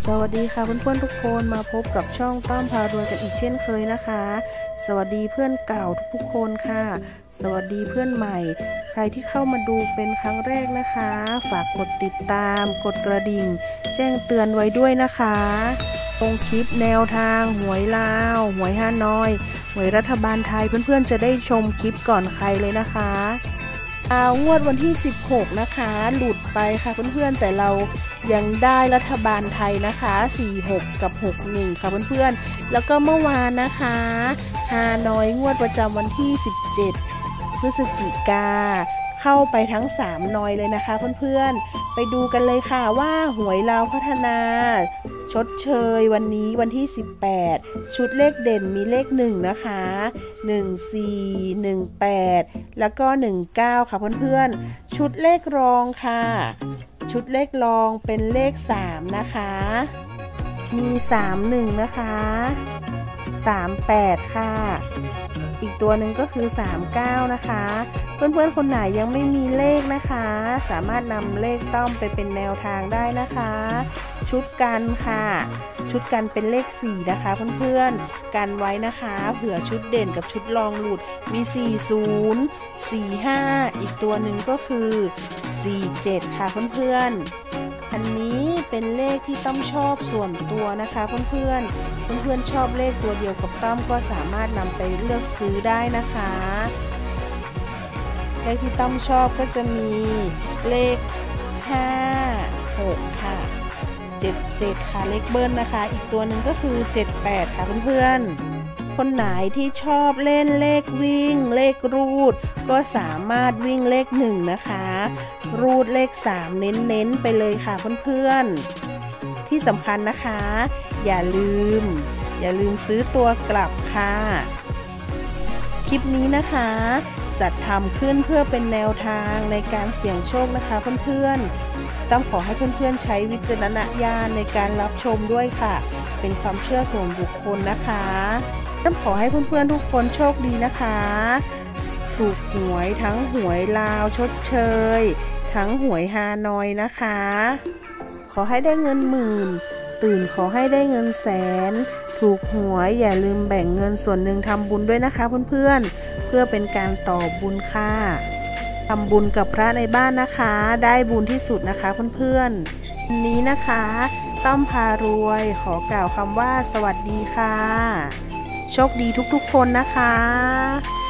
สวัสดีค่ะเพื่อนๆทุกคนมาพบกับช่องต้อมพารวยกันอีกเช่นเคยนะคะสวัสดีเพื่อนเก่าทุกๆคนค่ะสวัสดีเพื่อนใหม่ใครที่เข้ามาดูเป็นครั้งแรกนะคะฝากกดติดตามกดกระดิ่งแจ้งเตือนไว้ด้วยนะคะตรงคลิปแนวทางหวยลาวหวยฮานอยหวยรัฐบาลไทยเพื่อนๆจะได้ชมคลิปก่อนใครเลยนะคะงวดวันที่16นะคะหลุดไปค่ะเพื่อนๆแต่เรายังได้รัฐบาลไทยนะคะ46กับ61ค่ะเพื่อนๆแล้วก็เมื่อวานนะคะฮานอยงวดประจำวันที่17พฤศจิกาเข้าไปทั้ง3นอยเลยนะคะเพื่อนๆไปดูกันเลยค่ะว่าหวยลาวพัฒนาชดเชยวันนี้วันที่18ชุดเลขเด่นมีเลข1นะคะ14 18แล้วก็19ค่ะเพื่อนๆชุดเลขรองค่ะชุดเลขรองเป็นเลข3นะคะมี31นะคะ38ค่ะอีกตัวหนึ่งก็คือ39นะคะเพื่อนๆคนไหนยังไม่มีเลขนะคะสามารถนำเลขต้อมไปเป็นแนวทางได้นะคะชุดกันค่ะชุดกันเป็นเลข4นะคะเพื่อนๆกันไว้นะคะเผื่อชุดเด่นกับชุดรองหลุดมี40 45อีกตัวหนึ่งก็คือ47ค่ะเพื่อนๆอันนี้เป็นเลขที่ต้อมชอบส่วนตัวนะคะเพื่อนๆชอบเลขตัวเดียวกับต้อมก็สามารถนำไปเลือกซื้อได้นะคะเลขที่ต้อมชอบก็จะมีเลข5 6ค่ะ77ค่ะเลขเบิ้ลนะคะอีกตัวหนึ่งก็คือ78ค่ะเพื่อนๆคนไหนที่ชอบเล่นเลขวิ่งเลขรูดก็สามารถวิ่งเลข1นะคะรูดเลข3เน้นๆไปเลยค่ะเพื่อนๆที่สำคัญนะคะอย่าลืมซื้อตัวกลับค่ะคลิปนี้นะคะจัดทำขึ้นเพื่อเป็นแนวทางในการเสี่ยงโชคนะคะเพื่อนๆต้องขอให้เพื่อนๆใช้วิจารณญาณในการรับชมด้วยค่ะเป็นความเชื่อส่วนบุคคลนะคะต้องขอให้เพื่อนๆทุกคนโชคดีนะคะถูกหวยทั้งหวยลาวชดเชยทั้งหวยฮานอยนะคะขอให้ได้เงินหมื่นตื่นขอให้ได้เงินแสนถูกหวยอย่าลืมแบ่งเงินส่วนหนึ่งทำบุญด้วยนะคะเพื่อนๆเพื่อเป็นการต่อบุญค่ะทำบุญกับพระในบ้านนะคะได้บุญที่สุดนะคะเพื่อนๆวันนี้นะคะต้อมพารวยขอกล่าวคำว่าสวัสดีค่ะโชคดีทุกๆคนนะคะ